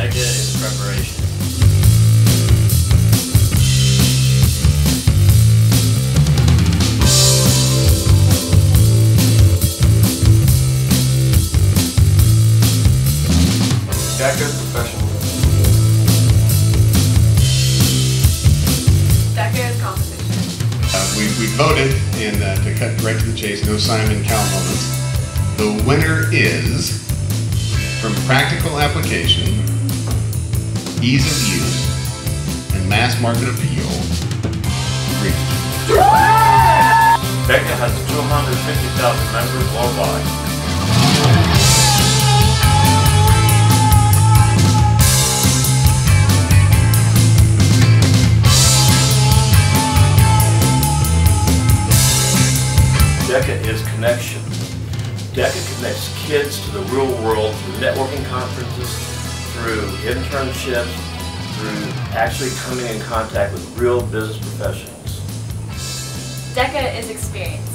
Deca is preparation. Deca is professional. Deca is competition. We voted, and to cut right to the chase, no Simon Cowell moments. The winner is, from practical application, ease of use, and mass market appeal, reach. Deca has 250,000 members worldwide. Deca is connection. Deca connects kids to the real world through networking conferences, through internships, through actually coming in contact with real business professionals. Deca is experience.